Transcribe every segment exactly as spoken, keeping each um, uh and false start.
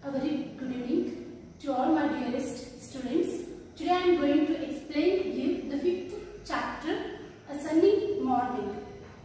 A very good evening to all my dearest students. Today I am going to explain you the fifth chapter, A Sunny Morning.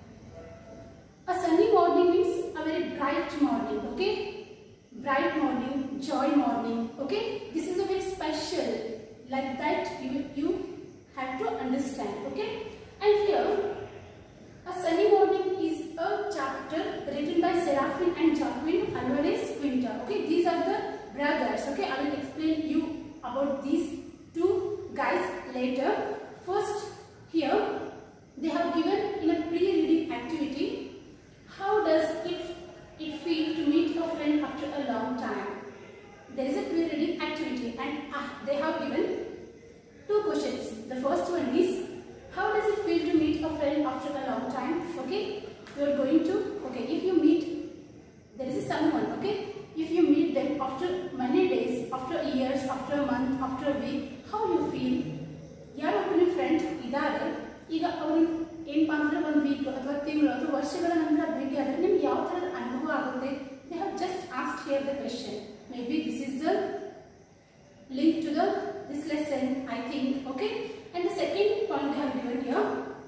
A sunny morning means a very bright morning, okay? Bright morning, joy morning, okay? This is a very special, like that you, you have to understand, okay? And here, A Sunny Morning is a chapter written by Seraphine and Joaquin Alvarez Quinta, okay? These are the brothers, okay? I will explain you about these two guys later. First, here, they have given in a pre-reading activity, how does it, it feel to meet a friend after a long time? There is a pre-reading activity and uh, they have given two questions. The first one is, how does it feel to meet a friend after a long time? Okay, you are going to, okay, if you meet, there is someone, okay, if you meet them after many days, after years, after a month, after a week, how you feel? ಯಾರು ಒಬ್ಬನ friend ಇದ್ದಾರೆ, ಈಗ ಅವ್ರಿಗೆ ಏನಪ್ಪಾ ಅಂದ್ರೆ ಒಂದು weak ಅಥವಾ ತಿಂಗಳು ಅಥವಾ ವರ್ಷಗಳ ನಂತರ ಭೇಟಿ ಆದರೆ ನಿಮ್ಗೆ ಯಾವ ಥರದ ಅನುಭವ ಆಗುತ್ತೆ? They have just asked here the question. Maybe this is the link to the this lesson, I think, okay? And the second point they have given here,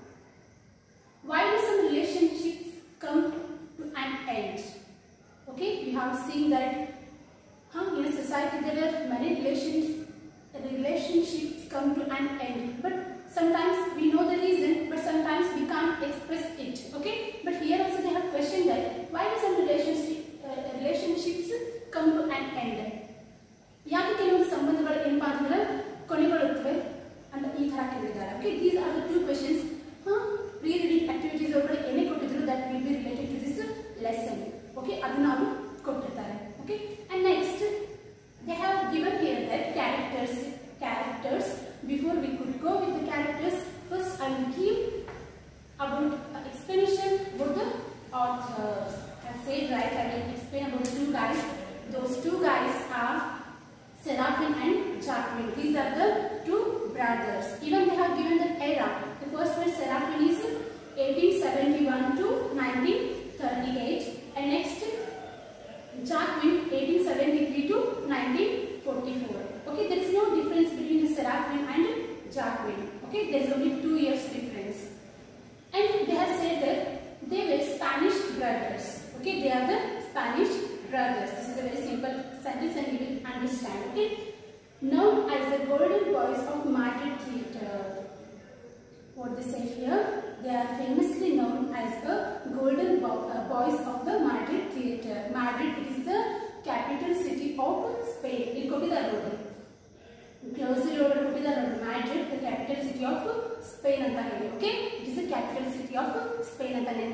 why do some relationships come to an end? Okay, we have seen that huh, in a society there are many relations, relationships come to an end, but sometimes we know the reason, but sometimes we can't express it, okay? But here also they have questioned that, why do some relationship, uh, relationships come to an end? ಯಾಕೆ ಕೆಲವು ಸಂಬಂಧಗಳು ಏನಪ್ಪಾ ಅಂತಂದ್ರೆ ಕೊನೆಗೊಳ್ಳುತ್ತವೆ ಅಂತ ಈ ತರ ಕೇಳಿದ್ದಾರೆ, okay? These are the two questions. huh? Pre-reading activities ಒಳಗಡೆ ಏನೇ ಕೊಟ್ಟಿದ್ರು that will be related to this lesson, okay? ಅದನ್ನ ಅವರು ಕೊಟ್ಟಿದ್ದಾರೆ, okay? And next they have given here that characters characters before we could go with the characters, first I will give about uh, explanation about the authors. I said right, I will explain about the two guys. Those two guys are Seraphine and Joaquin. These are the two brothers. Even they have given the era. The first one, Seraphine, is eighteen seventy-one to nineteen thirty-eight, and next Joaquin eighteen seventy-three to nineteen forty-four. Okay, there is no difference between the Seraphine and Joaquin. Okay, there is only two years difference. And they have said that they were Spanish brothers. Okay, they are the Spanish brothers. This is a very simple sentence and you will understand. Okay, known as the Golden Boys of Madrid Theatre. What they say here, they are famously known as the Golden Bo uh, Boys of the Madrid Theatre. Madrid is the capital city of Spain. In Copidalode. Closely over Copidalode. Madrid, the capital city of Spain. Okay, it is the capital city of Spain.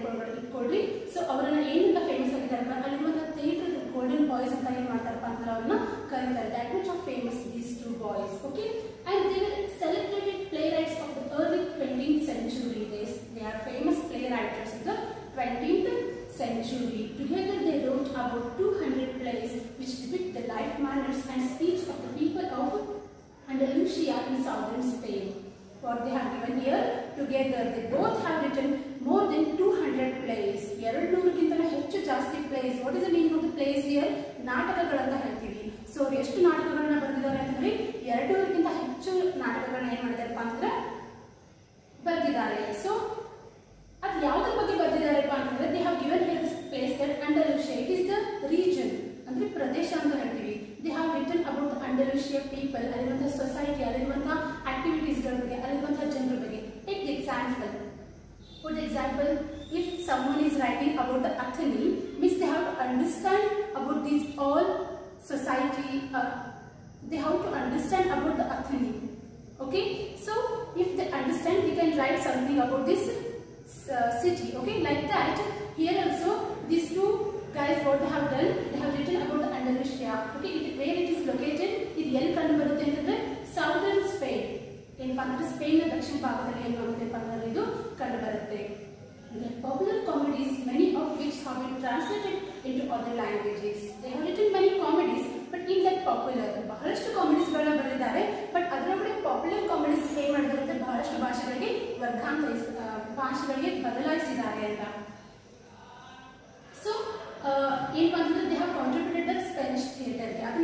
So, ಅವರನ್ನ ಏನಂತ famous ಆಗಿದ್ದಾರೆ ಅಲ್ಲಿರುವಂತ theatre golden boys ಅಂತ ಏನು ಮಾಡ್ತಾರಪ್ಪ ಅಂದ್ರೆ ಅವ್ರನ್ನ ಕರೀತಾರೆ. That much of famous these two boys. Okay, and they were celebrated playwrights of the early twentieth century. They, they are famous playwrights of the twentieth century. Together they wrote about two hundred plays which depict the life, manners and speech of the people of Andalusia in southern Spain. What they have given here, together they both have written more than two hundred plays. ಎರಡು ನೂರಕ್ಕಿಂತಲೂ ಹೆಚ್ಚು ಜಾಸ್ತಿ plays. What is the meaning of the plays here? ನಾಟಕಗಳಂತ ಹೇಳ್ತೀವಿ. So ಎಷ್ಟು ನಾಟಕಗಳನ್ನ ಬರೆದಿದ್ದಾರೆ ಅಂತಂದ್ರೆ ಎರಡು ನೂರಕ್ಕಿಂತ ಹೆಚ್ಚು ನಾಟಕಗಳನ್ನ ಏನ್ ಮಾಡಿದಾರಪ್ಪ ಅಂದ್ರೆ ಬರೆದಿದ್ದಾರೆ. ಸೊ ಅದು ಯಾವುದ್ರ ಬಗ್ಗೆ ಬರೆದಿದ್ದಾರಪ್ಪ ಅಂತಂದ್ರೆ they have given here this place that Andalusia, it is the region ಅಂದ್ರೆ ಪ್ರದೇಶ ಅಂತ ಹೇಳ್ತೀವಿ. They have written about the Andalusia people, ಅಲ್ಲಿರುವಂತಹ ಸೊಸೈಟಿ, ಅಲ್ಲಿರುವಂತಹ ಆಕ್ಟಿವಿಟೀಸ್ ಗಳ ಬಗ್ಗೆ, ಅಲ್ಲಿರುವಂತಹ ಜನರ ಬಗ್ಗೆ. Take the example. For the example, if someone is writing about the Atheni, means they have to understand about this all society. Uh, they have to understand about the Atheni. Okay, so if they understand, they can write something about this uh, city. Okay, like that. Here also, these two guys, what they have done, they have written about the Andalusia. Okay, it, where it is located, it ಎಲ್ಲಿ ಕಂಡು ಬರುತ್ತೆ ಅಂತಂದ್ರೆ southern Spain. ಏನಪ್ಪಾ ಅಂದ್ರೆ Spain ನ ದಕ್ಷಿಣ ಭಾಗದಲ್ಲಿ ಏನು ಆಗುತ್ತಪ್ಪ ಅಂದ್ರೆ ಇದು ಕಂಡು ಬರುತ್ತೆ. The popular comedies, many of which have been translated into other languages. They have written many comedies, but in that popular, ಬಹಳಷ್ಟು ಕಾಮಿಡೀಸ್ ಗಳನ್ನ ಬರೆದಿದ್ದಾರೆ, ಬಟ್ ಅದರೊಳಗಡೆ ಪಾಪ್ಯುಲರ್ ಕಾಮಿಡೀಸ್ ಏನ್ ಮಾಡಿದ್ದಾರೆ ಬಹಳಷ್ಟು ಭಾಷೆಗಳಿಗೆ ವರ್ಗಾಂತರಿಸ ಭಾಷೆಗಳಿಗೆ ಬದಲಾಯಿಸಿದ್ದಾರೆ ಅಂತ. So, uh, in particular, they have contributed the Spanish theatre.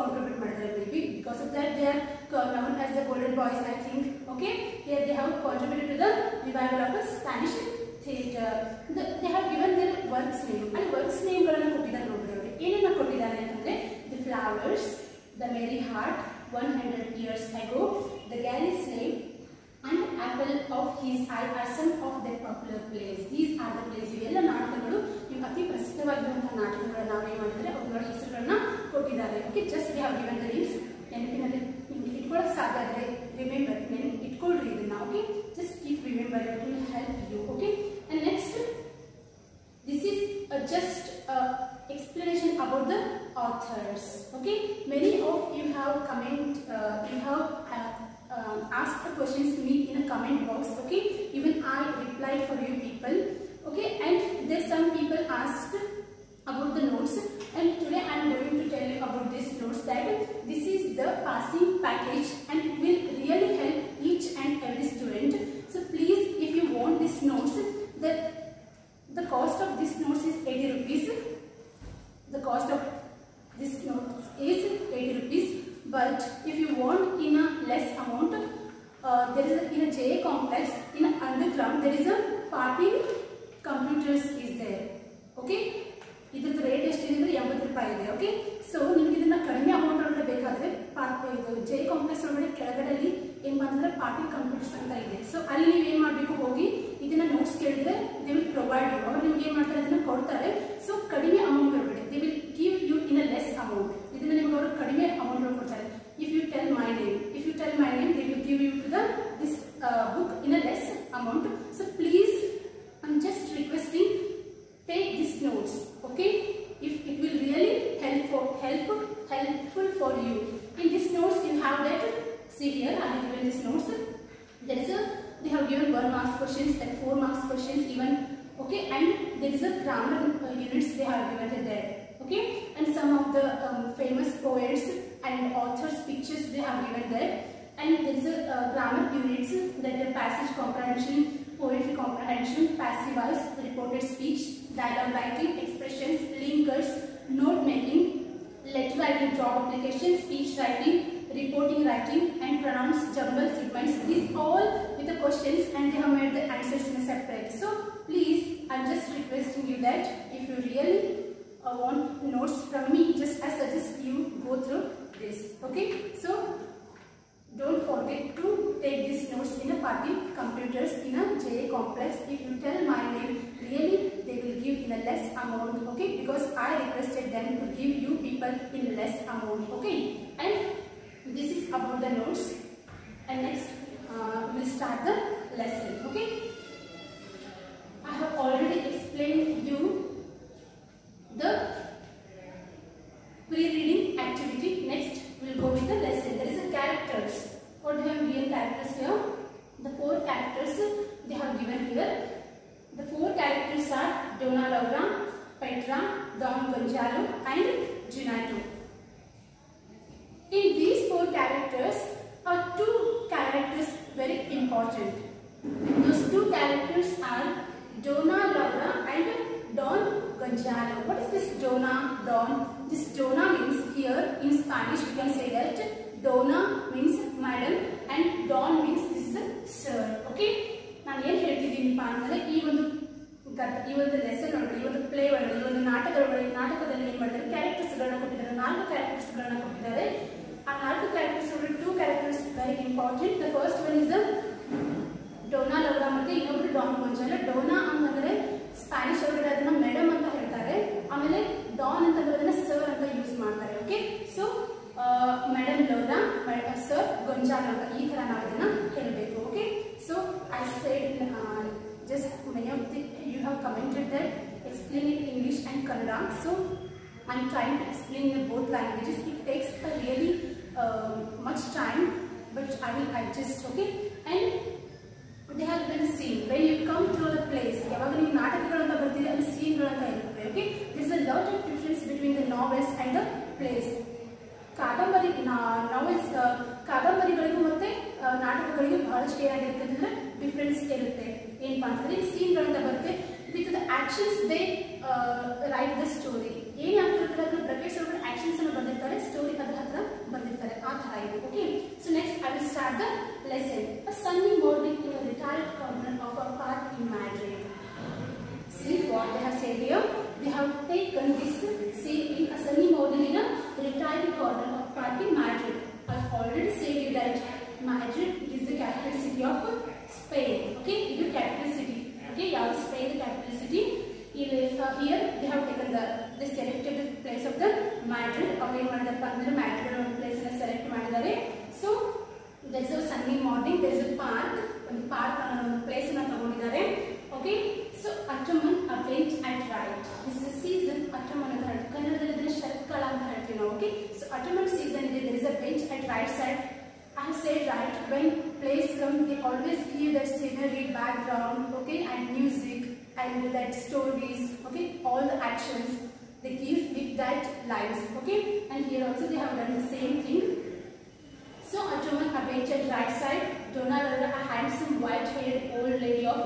contribute ಮಾಡಿದ್ದಾರೆ maybe because of that they are known as the golden boys I think. Okay, here they have contributed to the revival of the Spanish theatre. The, they have given their works name and works name ಗಳನ್ನು ಕೊಟ್ಟಿದ್ದಾರೆ ನೋಡಿ ಅವರು ಏನೇನ ಕೊಟ್ಟಿದ್ದಾರೆ ಅಂತಂದ್ರೆ the flowers, the merry heart, one hundred years ago, the galley slave and apple of his eye are some of the popular plays. These are the plays. ಇವೆಲ್ಲ ನಾಟಕಗಳು ನೀವು ಅತಿ ಪ್ರಸಿದ್ಧವಾಗಿರುವಂತಹ ನಾಟಕಗಳನ್ನು ನಾವು ಏನು ಮಾಡಿದ್ರೆ ಅವುಗಳ ಹೆಸರುಗಳನ್ನ ಕೊಟ್ಟಿದ್ದಾರೆ. Okay, just we have given the names. ನೆನಪಿನಲ್ಲಿ ನಿಮಗೆ ಇಟ್ಕೊಳ್ಳೋಕೆ ಸಾಧ್ಯ ಆದರೆ ರಿಮೆಂಬರ್ ನೆನಪು ಇಟ್ಕೊಳ್ರಿ ಇದನ್ನ. Okay, just keep remember, it will help you. Okay, and next this is uh, just uh, explanation about the authors. Okay, many of you have comment uh, you have uh, uh, asked the questions to me in a comment box. Okay, even I replied for you people. Okay, and there some people asked about the notes, and today I am going to tell you about these notes, that this is the passing package and it will really help each and every student. So please, if you want these notes, the the cost of this notes is eighty rupees. The cost of this note is eighty rupees. But if you want in a less amount, uh, there is a, in a J A complex in a underground there is a party computers is there. Okay, ಇದರ rate ಎಷ್ಟಿದೆ ಎಂಬತ್ತು ರೂಪಾಯಿ ಇದೆ. Okay, so ನಿಮ್ಗೆ ಇದನ್ನ ಕಡಿಮೆ amount ಒಳಗಡೆ ಬೇಕಾದ್ರೆ ಇದು ಜೆ ಕಾಂಪ್ಲೆಕ್ಸ್ ಒಳಗಡೆ ಕೆಳಗಡೆಯಲ್ಲಿ ಏನ್ ಮಾಡಿದ್ರೆ ಪಾರ್ಟಿ ಕಂಪ್ಯೂಟರ್ಸ್ ಅಂತ ಇದೆ. ಸೊ ಅಲ್ಲಿ ನೀವು ಏನ್ ಮಾಡ್ಬೇಕು, ಹೋಗಿ ಇದನ್ನ ನೋಟ್ಸ್ ಕೇಳಿದ್ರೆ ದೇ ವಿಲ್ ಪ್ರೊವೈಡ್ ಯು. ಅವ್ರು ನಿಮ್ಗೆ ಏನ್ ಮಾಡ್ತಾರೆ, ಅದನ್ನ ಕೊಡ್ತಾರೆ. ಸೊ ಕಡಿಮೆ ಅಮೌಂಟ್ ಒಳಗಡೆ they will give you in a less amount. ಇದನ್ನ ನಿಮ್ಗೆ ಅವರು ಕಡಿಮೆ ಅಮೌಂಟ್ ಒಳಗೆ ಕೊಡ್ತಾರೆ. If you tell my name if you tell my name they will give you to the this book in a less amount. So please I am just requesting, take these notes. Okay, if it will really help for helpful helpful for you. In these notes you have that, see here I have given these notes. There is a, they have given one marks questions, like four marks questions even. Okay, and there is a grammar uh, units they have given there. Okay, and some of the um, famous poets and authors pictures they have given there. And there is a uh, grammar units, that the passage comprehension, poetry comprehension, passive voice, reported speech, dialogue writing, expressions, linkers, note making, letter writing, job application, speech writing, reporting writing, and pronouns, jumble segments. These all with the questions, and they have made the answers in a separate. So please, I'm just requesting you that if you really uh, want notes from me, just I suggest you go through this. Okay, so don't forget to take these notes in a party computers in a J A complex. If you tell my name, really they will give in a less amount. Okay, because I requested them to give you people in less amount. Okay, and this is about the notes. And next uh, we'll start the lesson. Okay, I have already explained you the pre-reading activity. Next we'll go with the lesson. There is a characters. What they have given characters here? The four characters they have given here. The four characters are Donna Laura, Petra, Don Gonzalo, and Ginato. In these four characters are two characters very important. Those two characters are Donna Laura and Don Gonzalo. What is this Donna, Don? This Donna means here in Spanish we can say that Donna means madam and Don means this is a sir. Okay, ನಾನು ಏನು ಹೇಳ್ತಿದ್ದೀನಿಪ್ಪ ಅಂದರೆ ಈ ಒಂದು ಈ ಒಂದು lesson ಒಳಗಡೆ, ಈ ಒಂದು ಪ್ಲೇ ಒಳಗಡೆ, ಈ ಒಂದು ನಾಟಕದ ಒಳಗಡೆ, ನಾಟಕದಲ್ಲಿ ಏನು ಮಾಡಿದ್ದಾರೆ, ಕ್ಯಾರೆಕ್ಟರ್ಸ್ಗಳನ್ನ ಕೊಟ್ಟಿದ್ದಾರೆ. ನಾಲ್ಕು ಕ್ಯಾರೆಕ್ಟರ್ಸ್ಗಳನ್ನ ಕೊಟ್ಟಿದ್ದಾರೆ. ಆ ನಾಲ್ಕು ಕ್ಯಾರೆಕ್ಟರ್ಸ್ ಒಳಗಡೆ two characters very important. The first one is the Donna Laura ಮತ್ತೆ ಇನ್ನೊಬ್ರು ಡಾನ್ ಗೊಂಜಾಲೋ. ಡೋನಾ ಅಂತಂದ್ರೆ ಸ್ಪ್ಯಾನಿಷ್ ಒಳಗಡೆ ಅದನ್ನ ಮೇಡಮ್ ಅಂತ ಹೇಳ್ತಾರೆ. ಆಮೇಲೆ ಡಾನ್ ಅಂತಂದ್ರೆ ಅದನ್ನ ಸರ್ ಅಂತ ಯೂಸ್ ಮಾಡ್ತಾರೆ. Okay, so madam Laura, sir Gonzalo ಅಂತ ಈ ತರ ನಾವು ಇದನ್ನ ಹೇಳಬೇಕು. Okay, so I said just many of the you have commented that explain in English and Kannada. So I'm trying to explain in both languages. It takes a really uh, much time, but I will adjust. Okay, and they have given a scene. When you come to the place, ಯಾವಾಗ ನೀವು ನಾಟಕಗಳಂತ ಬರ್ತೀರಿ ಅಲ್ಲಿ ಸೀನ್ಗಳಂತ ಇರುತ್ತೆ. Okay, there is a lot of difference between the novels and the plays. ಕಾದಂಬರಿ novels ಕಾದಂಬರಿಗಳಿಗೂ ಮತ್ತೆ ನಾಟಕಗಳಿಗೂ ಬಹಳಷ್ಟು ಏನಾಗಿರುತ್ತೆ ಅಂದ್ರೆ ಡಿಫ್ರೆನ್ಸ್ ಇರುತ್ತೆ. ಏನಪ್ಪಾ ಅಂತಂದ್ರೆ ಸೀನ್ಗಳಿಂದ ಬರುತ್ತೆ. With the actions they write the story. ಏನ್ ಆಗ್ತಿರುತ್ತೆ ಅದ್ರ ಬ್ರಾಕೆಟ್ಸ್ ಒಳಗಡೆ ಆಕ್ಷನ್ಸ್ ಅನ್ನು ಬರ್ದಿರ್ತಾರೆ. ಮಾಡಿರ್ತಾರೆ, ಸ್ಟೋರಿ ಅದರ ಹತ್ರ ಬರೆದಿರ್ತಾರೆ, ಆ ತರ ಇದೆ. Okay, so next I will start the lesson. A sunny morning in a retired corner of a park in Madrid. See what they have said here. They have taken this scene in a sunny morning in a retired corner of park in Madrid. I have already said that Madrid is the capital city of Spain. Okay, it is the capital city. Okay, yeah, Spain the capital city. Uh, here they have taken the they selected the place of the Madrid. Okay, Madrid Madrid place is select ಮಾಡಿದ್ದಾರೆ. So there is a sunny morning. There is a park. ಒಂದು park ಅನ್ನೋ ಒಂದು place ಅನ್ನು ತಗೊಂಡಿದ್ದಾರೆ. Okay, so autumn a bench at right. This is season autumn ಅಂತ ಹೇಳ್ತೀವಿ, ಕನ್ನಡದಲ್ಲಿ ಇದನ್ನ ಶರತ್ಕಾಲ ಅಂತ ಹೇಳ್ತೀವಿ ನಾವು. Okay, so autumn season there is a bench at right side. I said right, when plays come they always give that scenery background, okay, and music and that stories, okay, all the actions they give with that lines. Okay, and here also they have done the same thing. So Ottoman a bench at right side, Donna Laura a handsome white haired old lady of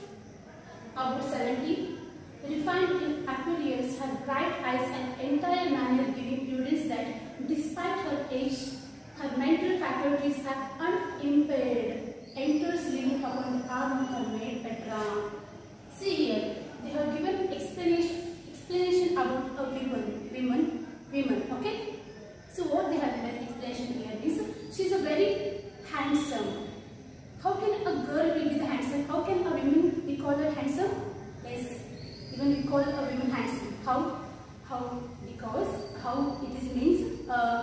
about seventy, refined in appearance, her bright eyes and entire manner giving evidence that despite her age her mental faculties are unimpaired, enters leaning upon the arm of her maid Petra. See here, they have given explanation explanation about a woman, women, women. Okay, so what they have given explanation here is she is a very handsome. How can a girl will be the handsome? How can a woman we call her handsome? Yes, even we call a woman handsome. How? How? Because how it is means. Uh,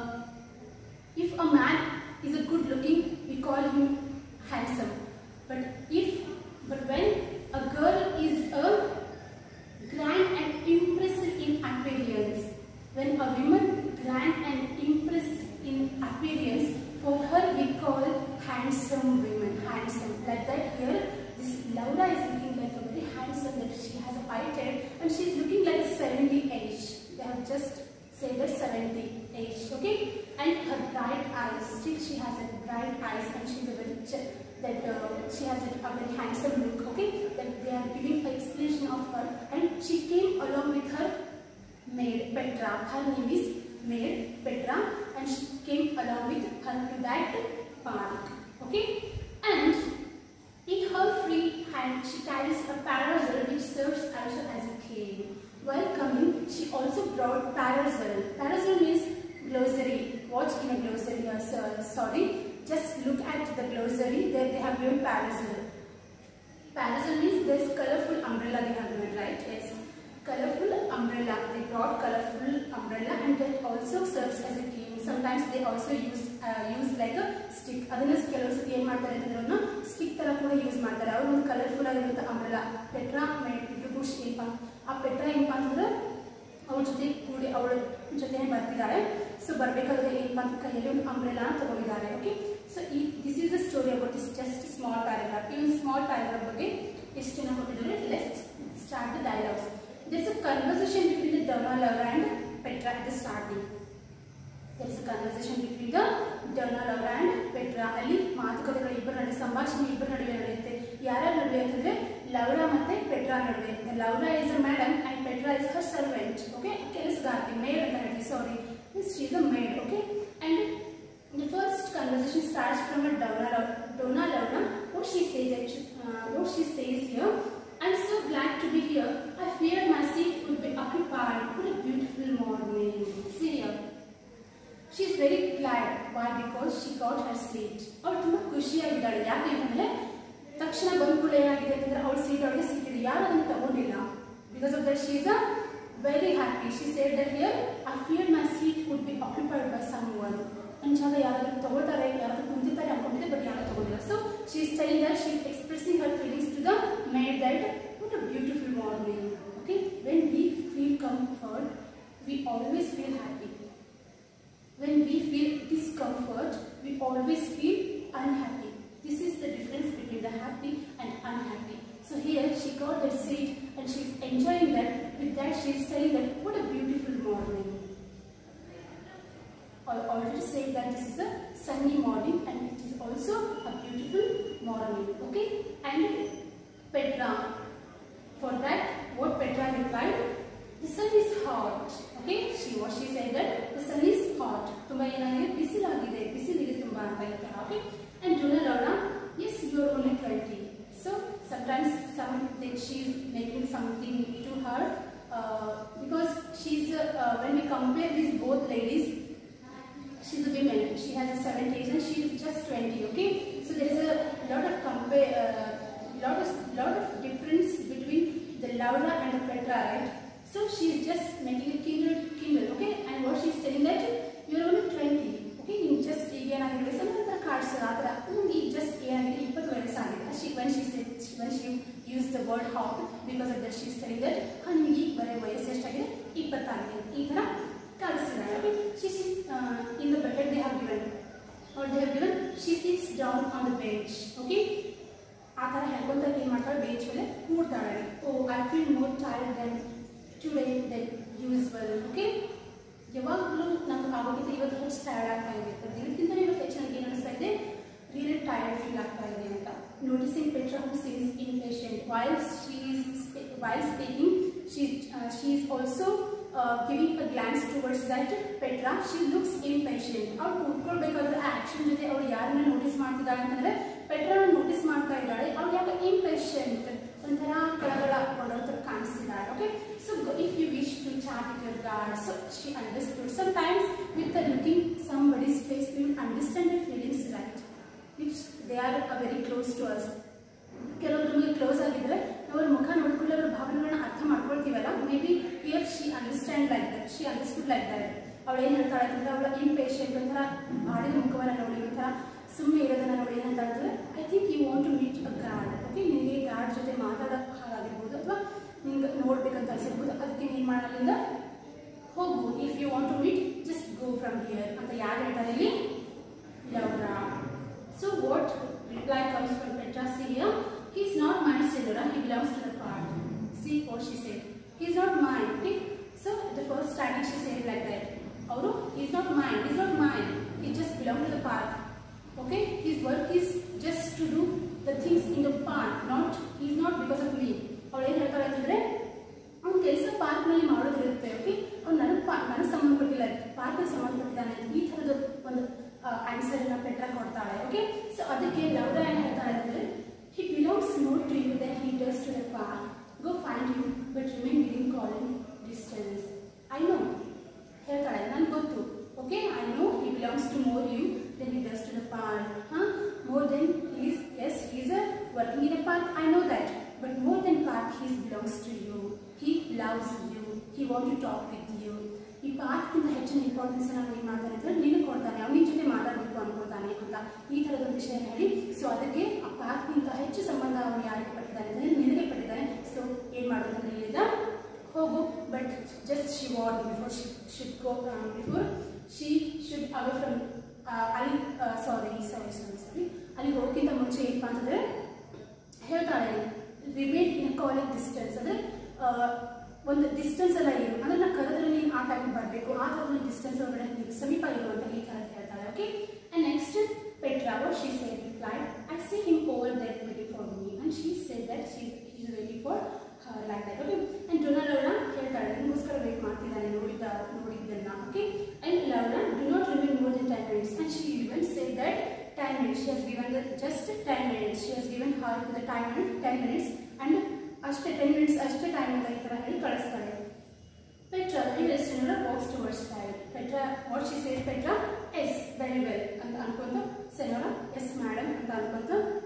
If a man is a good looking, we call him handsome. But if, but when a girl is a grand and impressive in appearance, when a woman grand and impressive in appearance, for her we call handsome women. Handsome, like that here. This Laura is looking like a very handsome. That she has a white hair and she is looking like a seventy age. They have just said that seventy age. Okay. And her bright eyes, still she has a bright eyes and she is a very that uh, she has a, a very handsome look. Okay, that they are giving an explanation of her, and she came along with her maid Petra. Her name is maid Petra, and she came along with her to that park. Okay, and in her free hand she carries a parasol which serves also as a cane. While coming, she also brought parasol. Parasol means glossary. Watch in a glossary. Uh, sorry, just look at the glossary. There they have given parasol. Parasol means this colorful umbrella they have given, right? Yes, colorful umbrella. They brought colorful umbrella, and that also serves as a cane. Sometimes they also use uh, use like a stick. ಅದನ್ನ ಕೆಲವು ಸತಿ ಏನು ಮಾಡ್ತಾರೆ ಅಂತಂದ್ರೆ stick ತರ ಕೂಡ use ಮಾಡ್ತಾರೆ. ಅವರು ಒಂದು ಕಲರ್ಫುಲ್ ಆಗಿರುತ್ತೆ ಅಂಬ್ರೆಲಾ. ಪೆಟ್ರಾ ಇಬ್ರು ಖುಷಿ ಏನಪ್ಪ ಆ ಪೆಟ್ರಾ ಏನಪ್ಪ ಅಂತಂದ್ರೆ ಅವಳ ಜೊತೆ ಕೂಡಿ ಅವಳ ಜೊತೆ ಬರ್ತಿದ್ದಾರೆ. ಸೊ ಬರಬೇಕಾದ್ರೆ ಏನಪ್ಪ ಅಂತ ಕೈಯಲ್ಲಿ ಒಂದು ಅಂಬ್ರೆಲಾ ತಗೊಂಡಿದ್ದಾರೆ. ಓಕೆ, ಸೊ ಈ this is the story about this just small paragraph. ಈ ಒಂದು ಸ್ಮಾಲ್ ಪ್ಯಾರಾಗ್ರಾಫ್ ಬಗ್ಗೆ ಎಷ್ಟು ಜನ ಕೊಟ್ಟಿದ್ದಾರೆ? Let's start the dialogues. There is a conversation between the Donna Laura and Petra at the starting. There is a conversation between the Donna Laura and Petra. ಅಲ್ಲಿ ಮಾತುಕತೆಗಳು ಇಬ್ಬರ ನಡುವೆ, ಸಂಭಾಷಣೆ ಇಬ್ಬರ ನಡುವೆ ನಡೆಯುತ್ತೆ. ಯಾರ ನಡುವೆ ಅಂತಂದ್ರೆ ಲೌರಾ ಮತ್ತೆ ಪೆಟ್ರಾ ನಡುವೆ. Laura is a madam and Petra is her servant. Okay, ಕೆಲಸಗಾರ್ತಿ, ಮೇಡ್ ಅಂತ ಹೇಳ್ತೀವಿ. Sorry, she is a maid. Okay, and the first conversation starts from a Donna Laura. Donna Laura, what she says, uh, what she says here. I'm so glad to be here. I feared my seat would be occupied. What a beautiful morning. See here. She is very glad. Why? Because she got her seat. ಅವಳು ತುಂಬಾ ಖುಷಿಯಾಗಿದ್ದಾಳೆ. ಯಾಕೆ ಅಂತಂದ್ರೆ ತಕ್ಷಣ ಬಂದ ಕೂಡ ಏನಾಗಿದೆ ಅಂತಂದ್ರೆ ಅವಳ ಸೀಟ್ ಅವಳಿಗೆ ಸಿಕ್ಕಿದೆ. ಯಾರು ಅದನ್ನು ತಗೊಂಡಿಲ್ಲ. Because of that she is a very happy. She said that here I feared my seat would be occupied by someone. ನನ್ನ ಜಾಗ ಯಾರಾದ್ರೂ ತಗೊಳ್ತಾರೆ, ಯಾರಾದ್ರೂ ಕುಂತಿರ್ತಾರೆ ಅನ್ಕೊಂಡಿದ್ದೆ, ಬಟ್ ಯಾರು ತಗೊಂಡಿಲ್ಲ. So she is telling that she is expressing her feelings to the maid that what a beautiful morning. Okay, when we feel comfort, we always feel happy. When we feel discomfort, we always feel unhappy. This is the difference between the happy and unhappy. So here she got that seat and she is enjoying that. With that she is telling that what a beautiful morning. I already said that this is a sunny morning and it is also a beautiful morning. Okay, and Petra, for that Petra replied, the sun is hot. Okay, she was she said that the sun is hot. ಅಂತ ಹೇಳ್ತಾರೆ. Okay, and Donna Laura, yes, you are only twenty. So sometimes some that she is making something to her uh, because she's uh, uh, when we compare these both ladies, she's a woman, she has a seventy age and she is just twenty. Okay, so there is a lot of compare uh, lot of lot of difference between the Laura and the Petra, right? So she is just making a kindle kindle. Okay, and what she is telling that you are only twenty. Okay, you just again I will say something cards atra you just again twenty ವಯಸ್ಸಾಗಿದೆ. She when she said when she used the word how, because of that she is telling that ನನಗೆ ಬರೆ ವಯಸ್ಸು ಎಷ್ಟಾಗಿದೆ ಇಪ್ಪತ್ತಾಗಿದೆ ಈ ತರ ಕಾಣಿಸ್ತಿದ್ದಾರೆ. Okay, she sits uh, in the bucket they have given or they have given she sits down on the bench. Okay, ಆ ತರ ಹೇಳ್ಕೊಂತ ಏನು ಮಾಡ್ತಾಳೆ ಬೆಂಚ್ ಮೇಲೆ ಕೂರ್ತಾಳೆ. Oh I feel more tired then today then usual. Okay, ಯಾವಾಗಲೂ ನಮ್ಗೆ ಆಗೋಗಿದ್ದು ಇವತ್ತು ಹೆಚ್ಚು ಟೈರ್ಡ್ ಆಗ್ತಾ ಇದೆ, ದಿನಕ್ಕಿಂತ ಇವತ್ತು ಹೆಚ್ಚು ನನಗೆ ಏನು ಅನಿಸ್ತಾ ಇದೆ, ರಿಯಲಿ ಟೈರ್ಡ್ ಫೀಲ್ ಆಗ್ತಾ ಇದೆ ಅಂತ. Noticing Petra who seems impatient while she is while speaking, she uh, she is also uh, giving a glance towards that Petra. She looks impatient. ಅವ್ರು ಕೂತ್ಕೊಳ್ಬೇಕಾದ್ರೆ ಆ ಆಕ್ಷನ್ ಜೊತೆ ಅವ್ರು ಯಾರನ್ನ ನೋಟಿಸ್ ಮಾಡ್ತಿದ್ದಾಳೆ ಅಂತಂದ್ರೆ ಪೆಟ್ರಾನ ನೋಟಿಸ್ ಮಾಡ್ತಾ ಇದ್ದಾಳೆ. ಅವ್ರು ಯಾಕೆ ಇಂಪೇಷಂಟ್ ಒಂಥರ ಕಳಗಳ ಕೊಡೋದ್ರ ಕಾಣಿಸ್ತಿದ್ದಾಳೆ. Okay, so if you wish to chat with your guard, so she understood. Sometimes with the looking somebody's face we will understand the feelings, right? If they are uh, very close to us, ಕೆಲವರು ನಮಗೆ close ಆಗಿದ್ರೆ ಅವ್ರ ಮುಖ ನೋಡ್ಕೊಳ್ಳಿ ಅವ್ರ ಭಾವನೆಗಳನ್ನ ಅರ್ಥ ಮಾಡ್ಕೊಳ್ತೀವಲ್ಲ. Maybe here she understand like that, she understood like that. ಅವಳು ಏನು ಹೇಳ್ತಾಳೆ ಅಂತಂದ್ರೆ ಅವಳ ಇಂಪೇಷಂಟ್ ಒಂಥರ ಬಾಡಿದ ಮುಖವನ್ನ ನೋಡಿ ಒಂಥರ ಸುಮ್ಮನೆ ಇರೋದನ್ನ ನೋಡಿ ಏನು ಹೇಳ್ತಾ ಇದ್ದಾರೆ, I think you want to meet a guard. Okay, ನಿನಗೆ ಗಾರ್ಡ್ ಜೊತೆ ಮಾತಾಡೋಕೆ ಹಾಗಾಗಿರ್ಬೋದು ಅಥವಾ ನಿಮ್ಗೆ ನೋಡ್ಬೇಕಂತ ಅನಿಸಿರ್ಬೋದು. ಅದಕ್ಕೆ ನೀನು ಮಾಡೋದ್ರಿಂದ ಹೋಗು, if you want to meet just go from here ಅಂತ ಯಾರು ಹೇಳ್ತಾರೆ ಇಲ್ಲಿ, Laura. So what reply comes from Petra? See here, he is not mine, said Laura, he belongs to the park. See what she said, he is not mine. Okay, so the first starting she said like that, Auru, he is not mine, he is not mine, he just belongs to the park. Okay, his work is just to do the things in the park, not he is not because of me. ಅವಳು ಏನು ಹೇಳ್ತಾಳೆ ಅಂತಂದ್ರೆ ಅವ್ನ ಕೆಲಸ park ನಲ್ಲಿ ಮಾಡೋದಿರುತ್ತೆ. Okay, ಅವ್ನು ನನಗೆ ನನಗೆ ಸಂಬಂಧಪಟ್ಟಿಲ್ಲ, ಪಾರ್ಕ್ಗೆ ಸಂಬಂಧಪಟ್ಟಿದ್ದಾನೆ. ಈ ಥರದ ಒಂದು ಆನ್ಸರ್ ನ ಪೆಟ್ರಾ ಕೊಡ್ತಾಳೆ. ಓಕೆ, ಸೊ ಅದಕ್ಕೆ ಲೌರಾ ಏನು ಹೇಳ್ತಾಳೆ ಅಂದ್ರೆ he belongs more to you than he does to the park. Go find him but remain within calling distance. I know ಹೇಳ್ತಾಳೆ, ನನಗೆ ಗೊತ್ತು. Okay, I know he belongs to more you than he does to the park. Huh? More than he is, yes, he is a working in a park, I know that, but more than park he belongs to you. He loves you, he wants to talk with you. ಈ ಪಾರ್ಕ್ಗಿಂತ ಹೆಚ್ಚಿನ importance ನಾವು ಏನು ಮಾಡ್ತಾನೆ ಅಂದರೆ ನೀನು ಕೊಡ್ತಾನೆ, ಅವ್ನ ಜೊತೆ ಮಾತಾಡಬೇಕು ಅನ್ಕೊಳ್ತಾನೆ ಅಂತ ಈ ಥರದ ಒಂದು ವಿಷಯ ಹೇಳಿ. ಸೊ ಅದಕ್ಕೆ ಆ ಪಾರ್ಕ್ಗಿಂತ ಹೆಚ್ಚು ಸಂಬಂಧ ಅವನು ಯಾರಿಗೆ ಪಟ್ಟಿದ್ದಾನೆ ಅಂದರೆ ನಿನಗೆ ಪಟ್ಟಿದ್ದಾನೆ. ಸೊ ಏನು ಮಾಡೋದು ಅಂದರೆ ಇಲ್ಲಿಂದ ಹೋಗು, but just she ward before she should go before she should away from ಅಲ್ಲಿ ಸಾರಿ ಸಾರಿ ಸಾರಿ ಸಾರಿ ಅಲ್ಲಿ ಹೋಗೋಕ್ಕಿಂತ ಮುಂಚೆ ಏನಪ್ಪ ಅಂತಂದರೆ ಹೇಳ್ತಾಳೆ ರಿಮೇನ್ ಇನ್ ಕಾಲೇಜ್ ಡಿಸ್ಟೆನ್ಸ್, ಅಂದರೆ ಒಂದು ಡಿಸ್ಟೆನ್ಸ್ ಎಲ್ಲ ಇರು, ಅಂದರೆ ನಾನು ಕರೆದ್ರೆ ನೀನು ಆ ಟೈಮಿಗೆ ಬರಬೇಕು, ಆ ಥರದ ಡಿಸ್ಟೆನ್ಸ್ ಒಳಗಡೆ ನೀವು ಸಮೀಪ ಇರುವಂತ ಈ ಥರ ಹೇಳ್ತಾಳೆ. Okay, and next Petra, what she said replied, I see him over there waiting for me, and she said that she is waiting for her like that. Okay, and Donna Laura ಹೇಳ್ತಾಳೆ ನಿಮಗೋಸ್ಕರ wait ಮಾಡ್ತಿದ್ದಾನೆ ನೋಡಿದ ನೋಡಿದ್ದನ್ನ. Okay, and Laura do not remain more than ten minutes, and she even said that ten minutes, she has given the just ten minutes, she has given her the time minute ten minutes, and ಅಷ್ಟೇ ten minutes ಅಷ್ಟೇ time ಅಂತ ಈ ಥರ ಹೇಳಿ ಕಳಿಸ್ತಾಳೆ. Petra, and Senora walks towards right. Petra, what she says, Petra, yes, very well ಅಂತ ಅನ್ಕೊಂತ Senora, yes madam ಅಂತ ಅನ್ಕೊಂತ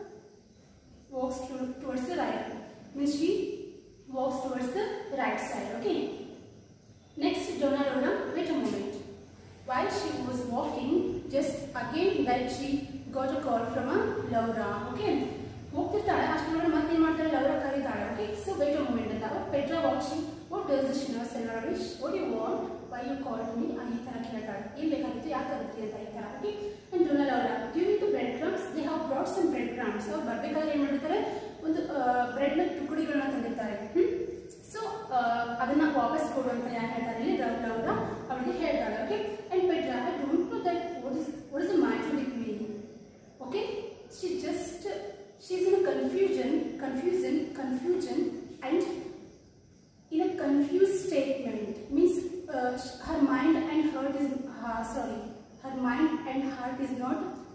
walks to, towards the right. Means she walks towards the right side. Okay. Next, Donna Laura, wait a moment. While she was walking, just again that she got a call from a Laura. Okay. ಹೋಗ್ತಿರ್ತಾಳೆ ಅಷ್ಟೊಳಗೆ ಮತ್ತೆ ಏನು ಮಾಡ್ತಾಳೆ, Laura ಕರೀತಾಳೆ. Okay, so wait a moment ಅಂತ Petra watching what does she know senora wish what you want why you called me ಈ ಥರ ಕೇಳ್ತಾಳೆ, ಏನು ಬೇಕಾಗಿತ್ತು ಯಾಕೆ ಕರಿತೀವಿ ಅಂತ ಈ ಥರ. Okay, and Donna Laura during to bread crumbs they have brought some bread crumbs. ಅವ್ರು ಬರಬೇಕಾದ್ರೆ ಏನು ಮಾಡಿರ್ತಾರೆ, ಒಂದು ಬ್ರೆಡ್ನ ತುಕಡಿಗಳನ್ನ ತಂದಿರ್ತಾರೆ. ಹ್ಞೂ, ಸೊ ಅದನ್ನ ವಾಪಸ್ ಕೊಡು ಅಂತ ಯಾರು ಹೇಳ್ತಾರೆ ಇಲ್ಲಿ ಲೌರಾ ಅವಳಿಗೆ ಹೇಳ್ತಾಳೆ. Okay, and Petra I don't know that what is what is the matter with me. Okay, she just she is in a confusion, confusion, confusion, and in a confused statement. Means uh, her mind and heart is uh, sorry, her mind and heart is not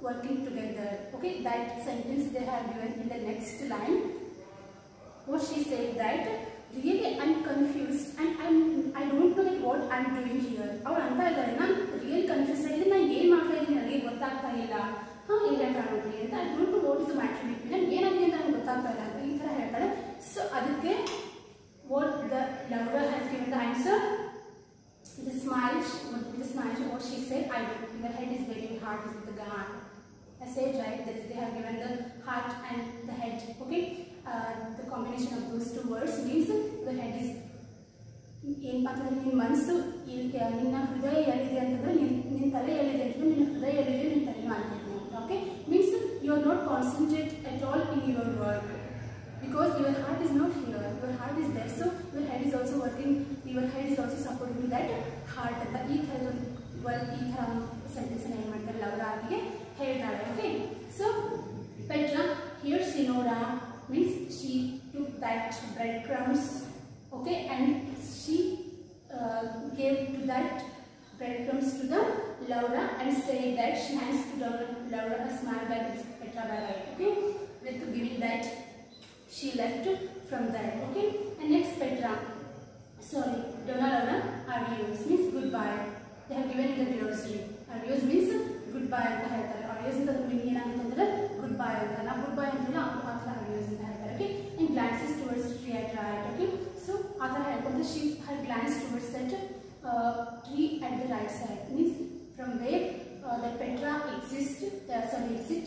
working together. Okay, that sentence they have given in the next line. What she said that really I'm confused and I'm I don't know that what I'm doing here. ಅವ್ರು ಅಂತ ಇದ್ದಾರೆ ನಾನು real confuse ಆಗಿದೆ, ನಾನು ಏನು ಮಾಡ್ತಾ ಇದ್ದೀನಿ ನನಗೆ ಗೊತ್ತಾಗ್ತಾ ಇಲ್ಲ. ಹಾಂ ಏನು ಹೇಳ್ತಾಳೆ ನೋಡ್ರಿ ಅಂತ, I don't know what is the matter between, ನಾನು ಏನಾಗಿದೆ ಅಂತ ನನಗೆ ಗೊತ್ತಾಗ್ತಾ ಇಲ್ಲ ಅಂತ ಈ ಥರ ಹೇಳ್ತಾಳೆ. ಸೊ ಅದಕ್ಕೆ what the Laura has given the answer, the smile, with the smile what she said, I do, your head is very hard with the heart. I said right, that is they have given the heart and the head. Okay, uh, the combination of those two words means the head is ಏನಪ್ಪ ಅಂತಂದ್ರೆ ನಿನ್ನ ಮನಸ್ಸು ನಿನ್ನ ಹೃದಯ ಎಲ್ಲಿದೆ ಅಂತಂದ್ರೆ ನಿನ್ನ ತಲೆ ಎಲ್ಲಿದೆ ಅಂತಂದ್ರೆ ನಿನ್ನ ಹೃದಯ ಎಲ್ಲಿದೆ ನಿನ್ನ ತಲೆನೂ ಆಗಿರ್ತೀನಿ ಅಂತ. Okay, means you are not concentrate at all in your work because your heart is not here, your heart is there, so your head is also working, your head is also supporting that heart ಅಂತ ಈ ಥರದ work ಈ ಥರ sentence ಏನು ಮಾಡ್ತಾರೆ ಲವರ ಆಗಿಗೆ ಹೇಳ್ತಾಳೆ. Okay, so Petra here Sinora means she took that breadcrumbs, okay, and she uh, gave to that breadcrumbs to the Laura and said that she hands to the Laura a small bag with Petra bag, okay, with giving that she left from there. Okay, and next Petra, sorry, Donna Laura, adios means goodbye. They have given in the glossary. Adios means goodbye ಅಂತ ಹೇಳ್ತಾರೆ. Adios ಅಂತ meaning ಏನಾಗುತ್ತೆ goodbye ಅಂತ. ನಾವು goodbye ಅಂತಲ್ಲ ಆ ಥರ adios ಅಂತ ಹೇಳ್ತಾರೆ. Okay, and glances towards tree at right. Okay, so ಆ ಥರ ಹೇಳ್ಕೊಂಡ್ರೆ she her glance towards that uh, tree at the right side means from where uh, the Petra exists, uh, sorry exit.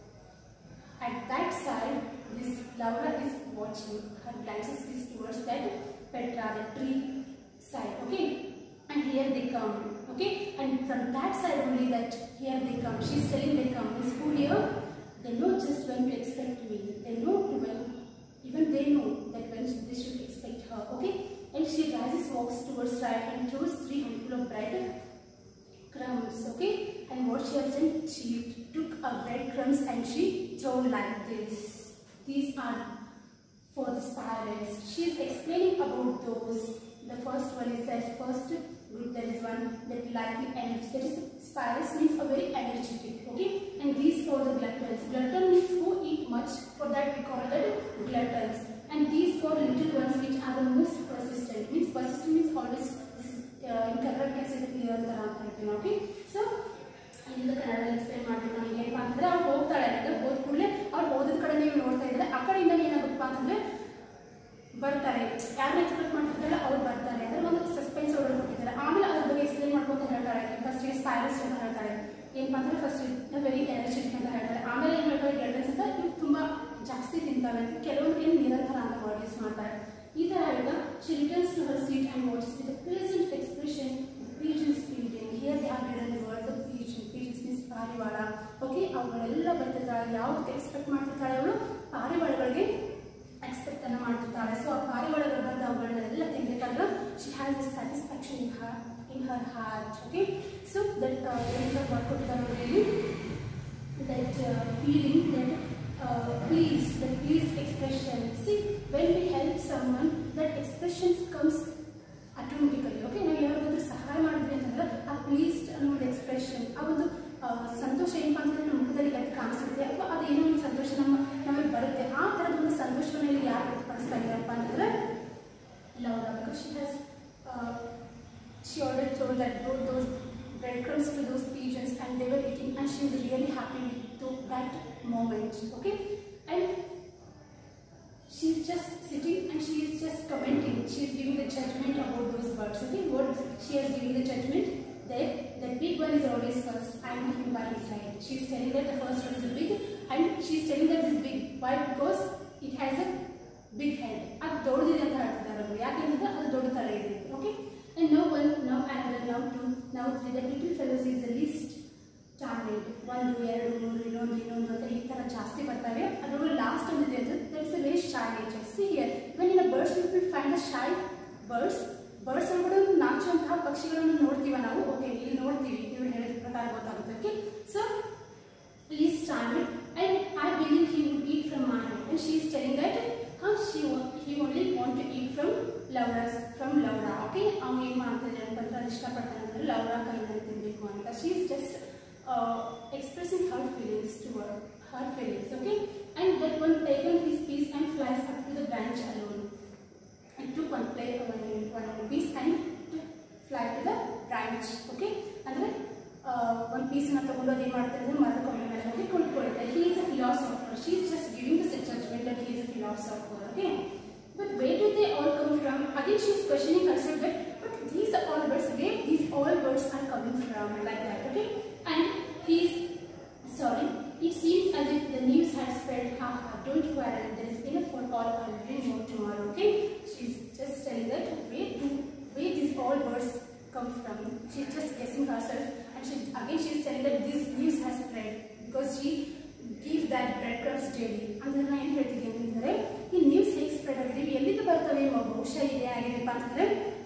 At that side, this Laura is watching. Her glances is towards that Petra, the tree side. Okay, and here they come. Okay, and from that side only that here they come. She's telling they come. Means who here? They know just when to expect me. They know when, even they know that when they should expect her. Okay, and she rises, walks towards right, and throws three handful of bread crumbs. Okay, and what she has done, she took a bread crumbs and she threw like this. These are for the spirals. She is explaining about those. The first one is that first group, there is one that likely energy. That is spirals means a very energetic. Okay, and these for the gluttons. Glutton means who eat much. For that we call it gluttons. And these for little ones which are the most persistent. Means persistent means always uh, in Kannada can say the clear and the okay. So in the Kannada explain ಮಾಡಬೇಕು ನನಗೆ ಏನಪ್ಪ ಅಂತಂದ್ರೆ ಅವ್ರು ಹೋಗ್ತಾಳೆ ಅಂದರೆ ಹೋದ ಕೂಡಲೇ ಅವ್ರು ಹೋದ ಕಡೆ ನೀವು ನೋಡ್ತಾ ಇದ್ದಾರೆ ಆ ಕಡೆಯಿಂದ ಏನಾಗುತ್ತಪ್ಪ ಅಂತಂದ್ರೆ ಬರ್ತಾರೆ, ಯಾರನ್ನ ಎಕ್ಸ್ಪೆಕ್ಟ್ ಮಾಡ್ತಿರ್ತಾರಲ್ಲ ಅವ್ರು ಬರ್ತಾರೆ ಅಂದರೆ ಒಂದು ಸಸ್ಪೆನ್ಸ್ ಆರ್ಡರ್ ಕೊಟ್ಟಿದ್ದಾರೆ. ಆಮೇಲೆ ಅದ್ರ ಬಗ್ಗೆ ಎಕ್ಸ್ಪ್ಲೇನ್ ಮಾಡ್ಕೊಂತ ಹೇಳ್ತಾಳೆ. ಫಸ್ಟ್ ಈ ಸ್ಪೈರಲ್ಸ್ ಅಂತ ಹೇಳ್ತಾಳೆ, ಏನಪ್ಪ ಅಂತಂದ್ರೆ ಫಸ್ಟ್ ವೆರಿ ಎನರ್ಜೆಟಿಕ್ ಅಂತ ಹೇಳ್ತಾರೆ. ಆಮೇಲೆ ಏನು ಹೇಳ್ತಾರೆ ಗೆಲ್ಟನ್ಸ್ ಅಂತ ಇವ್ರು ತುಂಬ ಜಾಸ್ತಿ ತಿಂತಾರೆ ಅಂತ, ಕೆಲವೊಂದು ಏನು ನಿರಂತರ ಅಂತ ವರ್ಡ್ ಯೂಸ್ ಮಾಡ್ತಾರೆ. ಈ ಥರ ಹೇಳ್ತಾ she returns to her seat and watches with a pleasant expression the pigeons feeding. Here they have written the word the pigeon. Pigeons means ಪಾರಿವಾಳ. ಓಕೆ, ಅವುಗಳೆಲ್ಲ ಬರ್ತಿರ್ತಾಳೆ. ಯಾವುದಕ್ಕೆ ಎಕ್ಸ್ಪೆಕ್ಟ್ ಮಾಡ್ತಿರ್ತಾಳೆ ಅವಳು? ಪಾರಿವಾಳಗಳಿಗೆ ಎಕ್ಸ್ಪೆಕ್ಟ್ ಅನ್ನು ಮಾಡ್ತಿರ್ತಾಳೆ. ಸೊ ಆ ಪಾರಿವಾಳಗಳು ಬಂದು ಅವುಗಳನ್ನೆಲ್ಲ ತಿನ್ಬೇಕಾದ್ರೆ she has a satisfaction in her in her heart. Okay, so that ಏನಂತ ಮಾಡ್ಕೊಟ್ಟಿದ್ದಾರೆ ನೋಡಿ, that uh, feeling, that uh, pleased, that pleased expression. See, when we help someone, that expression comes automatically. Okay, ನಾವು ಯಾರಿಗಾದ್ರೂ ಸಹಾಯ ಮಾಡಿದ್ವಿ ಅಂತಂದ್ರೆ ಆ pleased ಅನ್ನೋ ಒಂದು ಎಕ್ಸ್ಪ್ರೆಷನ್, ಆ ಒಂದು ಸಂತೋಷ ಏನಪ್ಪ ಅಂತಂದ್ರೆ ನಮ್ಮ ಮುಖದಲ್ಲಿ ಎದ್ದು ಕಾಣಿಸುತ್ತೆ, ಅಥವಾ ಅದೇನೋ ಒಂದು ಸಂತೋಷ ನಮ್ಮ ನಮಗೆ ಬರುತ್ತೆ. ಆ ಥರದ ಒಂದು ಸಂತೋಷವನ್ನು ಯಾರು ವ್ಯಕ್ತಪಡಿಸ್ತಾ ಇದ್ದಾರಪ್ಪ ಅಂತಂದ್ರೆ Laura, because she has uh, she already told that those breadcrumbs to those pigeons and they were eating, and she was really happy with that moment. Okay, and she is just sitting and she is just commenting. She is giving the judgment about those birds. Okay, what she has given the judgment, that the big one is always first. I am looking by his side. She is telling that the first one is the big, and she is telling that this big. Why? Because it has a big head. ಅದು ದೊಡ್ಡದಿದೆ ಅಂತ ಹೇಳ್ತಿದ್ದಾರೆ ಅವರು. ಯಾಕೆಂದ್ರೆ ಅದು ದೊಡ್ಡ ತಲೆ ಇದೆ. Okay, and now one, now another, now two, now three. The little fellows is the least charming. ಒಂದು ಎರಡು ಮೂರು ಇನ್ನೊಂದು ಇನ್ನೊಂದು ಅಂತ ಈ ಥರ ಜಾಸ್ತಿ ಬರ್ತವೆ. ಅದರೊಳಗೆ ಲಾಸ್ಟ್ ಒಂದಿದೆ ಅಂತ, that is a very shy nature. See here, when in a birds we will find the shy birds. Birds ಒಳಗಡೆ ನಾಚುವಂತಹ ಪಕ್ಷಿಗಳನ್ನು ನೋಡ್ತೀವ ನಾವು. ಓಕೆ, ಇಲ್ಲಿ ನೋಡ್ತೀವಿ, ಇವ್ರು ಹೇಳಿದ ಪ್ರಕಾರ ಗೊತ್ತಾಗುತ್ತೆ. Okay, so please charming and I believe he would eat from my hand. And she is telling that huh, she he only want to eat from Laura's, from Laura. Okay, ಅವನು ಏನು ಮಾಡ್ತಿದ್ದಾನೆ ಅಂತಂದ್ರೆ ಅದು ಇಷ್ಟಪಡ್ತಾನೆ ಅಂದರೆ ಲೌರಾ ಕೈಯಿಂದ ತಿನ್ನಬೇಕು ಅಂತ. She is just uh, expressing her feelings to her, her feelings, okay? And that one taken his piece and flies up to the branch alone. And took one play one, one piece and fly to the branch, okay? And uh, one piece na tagulo di martende mother comment okay kondukolta. He is a philosopher. She is just giving the judgment that he is a philosopher, okay? But where do they all come from? Again, she is questioning herself that, but these are all birds, where these all birds are coming from, like that, okay? And he is, sorry, it seems as if the news has spread, haha, don't worry, there is enough for all, I'll bring more tomorrow, okay? She's just telling that, where do, where these all birds come from? She's just guessing herself, and she, again she is telling that this news has spread, because she gives that breadcrumbs daily. And then I am here ಈ news ಹೇಗೆ spread ಆಗಿದೆ, ಎಲ್ಲಿಂದ ಬರ್ತವೆ ಬಹುಶಃ ಇದೆ ಆಗಿದೆಪ್ಪ ಅಂತಂದರೆ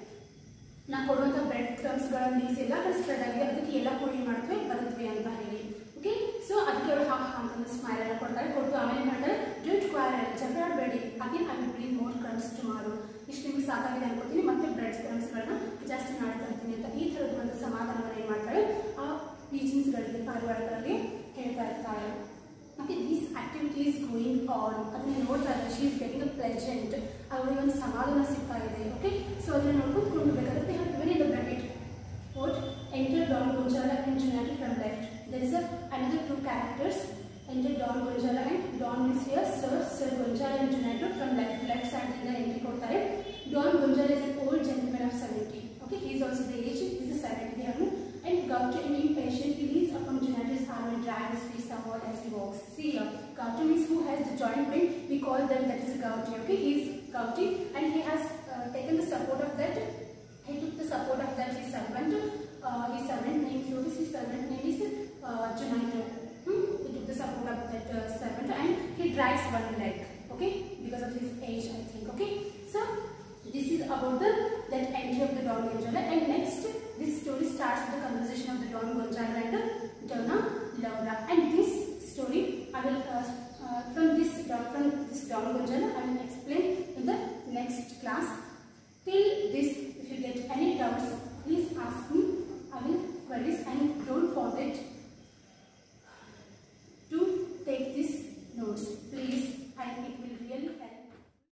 ನಾ ಕೊಡುವಂಥ ಬ್ರೆಡ್ ಕ್ರಮ್ಸ್ಗಳ ನ್ಯೂಸ್ ಎಲ್ಲ ಕಡೆ ಸ್ಪ್ರೆಡ್ ಆಗಿದೆ, ಅದಕ್ಕೆ ಎಲ್ಲ ಕೂಡ ಏನು ಮಾಡ್ತವೆ ಬರುತ್ತವೆ ಅಂತ ಹೇಳಿ, ಓಕೆ? ಸೊ ಅದಕ್ಕೆ ಅವಳು ಹಾ ಹಾ ಅಂತಂದು ಸ್ಮೈಲ್ ಎಲ್ಲ ಕೊಡ್ತಾರೆ, ಕೊಟ್ಟು ಆಮೇಲೆ ಏನು ಮಾಡ್ತಾರೆ, ಡೋಂಟ್ ಕ್ವಾರಲ್, ಜಗಳ ಆಡಬೇಡಿ, again I will bring more crumbs tomorrow, ಇಷ್ಟು ನಿಮ್ಗೆ ಸಾಕಾಗಿದೆ ಅನ್ಕೋತೀನಿ, ಮತ್ತೆ ಬ್ರೆಡ್ ಕ್ರಮ್ಸ್ಗಳನ್ನ ಜಾಸ್ತಿ ಮಾಡ್ಕೊಳ್ತೀನಿ ಅಂತ ಈ ಥರದ ಒಂದು ಸಮಾಧಾನವನ್ನು ಏನು ಮಾಡ್ತಾರೆ ಆ ಪೀಜಿನ್ಸ್ಗಳಿಗೆ ಪಾರಿವಾಳಗಳಿಗೆ ಹೇಳ್ತಾ ಇರ್ತಾರೆ. Okay, these activities going on. ಅದನ್ನ ನೋಡ್ತಾರೆ, she is getting a pleasant. ಅವರಿಗೆ ಒಂದು ಸಮಾಧಾನ ಸಿಗ್ತಾ ಇದೆ, ಓಕೆ? ಸೊ ಅದನ್ನ ನೋಡ್ಕೊಂಡು ಕೊಂಡ್ಬೇಕಾದ್ರೆ they have given in the bracket quote enter Don Gonzalo and Junito from left. There is a another two characters, enter Don Gonzalo and Don is here, Sir Sir Gonzalo and Junito from left left side ಇಂದ entry ಕೊಡ್ತಾರೆ. Don Gonzalo is an old gentleman of seventy, okay? He is also the age, he is seventy years, and Gautam is impatient. He leans upon Junito's arm and drags his feet somewhat as he walks. See here, Gautam is who has the joint pain. We call them that is a Gauti, okay? He is Gauti, and he has uh, taken the support of that. He took the support of that his servant. Uh, his servant name, so his servant name is uh, Junito. Hmm? He took the support of that uh, servant, and he drags one leg, okay? Because of his age, I think, okay? So this is about the that entry of the Don Gonzalo, and next this story starts with the conversation of the Don Gonzalo and the Donna